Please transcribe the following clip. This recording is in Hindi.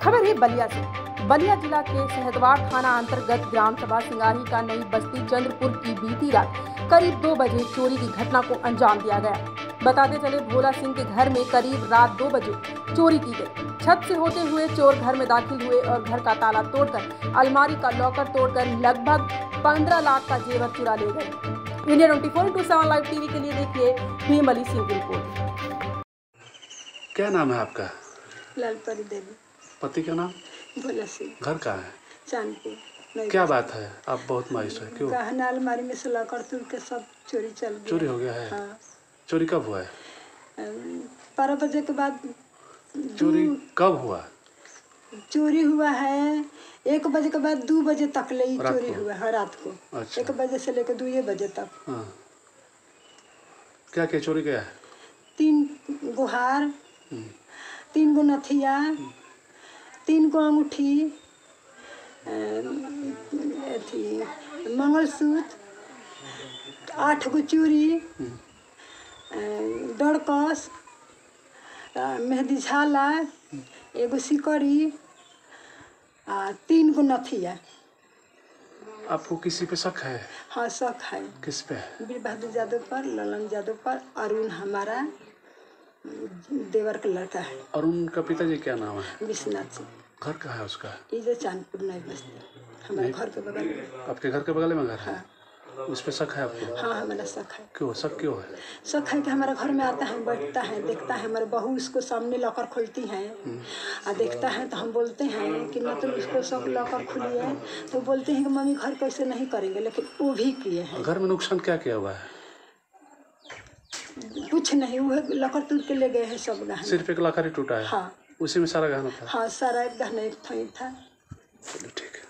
खबर है बलिया से। बलिया जिला के सहदवार थाना अंतर्गत ग्राम सभा सिंगाही का नई बस्ती चंद्रपुर की बीती रात करीब 2 बजे चोरी की घटना को अंजाम दिया गया। बताते चले भोला सिंह के घर में करीब रात 2 बजे चोरी की गई। छत से होते हुए चोर घर में दाखिल हुए और घर का ताला तोड़कर अलमारी का लॉकर तोड़कर लगभग 15 लाख का जेवर चुरा ले गए। इंडिया 24/7 लाइव टीवी के लिए देखिए भीमली सिंह की रिपोर्ट। क्या नाम है आपका? लालपरी देवी। पति का नाम? भोला सिंह। घर कहाँ है? चांदपुर। क्या बात है, आप बहुत मायूस है, क्यों? गहना अलमारी में से लॉकर तोड़ के सब चोरी चल गया। चोरी हो गया है? हाँ। चोरी कब हुआ है? 12 बजे के बाद। चोरी कब हुआ? चोरी हुआ है 1 बजे के बाद 2 बजे तक ले चोरी हुआ है रात को। अच्छा। 1 बजे से लेकर 2 बजे तक। हाँ। क्या क्या चोरी गया है? 3 गो हार, 3 गो नथिया, 3 गो अंगूठी, मंगलसूत्र, 8 गो चूड़ी, डरकस, मेहंदी झाला, 1 गो सिकड़ी, 3 गो नथिया। आपको किसी पे शक है? हाँ, शक है। किस पे? वीर बहादुर यादव पर, ललन यादव पर। अरुण हमारा देवर का लड़का है। अरुण का पिताजी क्या नाम है? विश्वनाथ सिंह। घर कहाँ है उसका? इधर चांदपुर नई बस्ती, हमारे घर के बगल में। आपके घर के बगल में घर है? हाँ। उस पे शक है आपको? हाँ, हमारा शक है। क्यों शक क्यों है? शक है कि हमारे घर में आता है, बैठता है, देखता है, हमारे बहू उसको सामने लॉकर खोलती है और देखता है तो हम बोलते हैं कि मतलब उसको सब लॉकर खुली है, तो बोलते हैं कि मम्मी घर कैसे नहीं करेंगे, लेकिन वो भी किए हैं। घर में नुकसान क्या किया हुआ है? कुछ नहीं, वो लॉकर टूट के ले गए हैं सब गहना। सिर्फ 1 लाख ही टूटा है? हाँ। उसी में सारा गहना था? हाँ, सारा गहना एक था। चलिए ठीक है।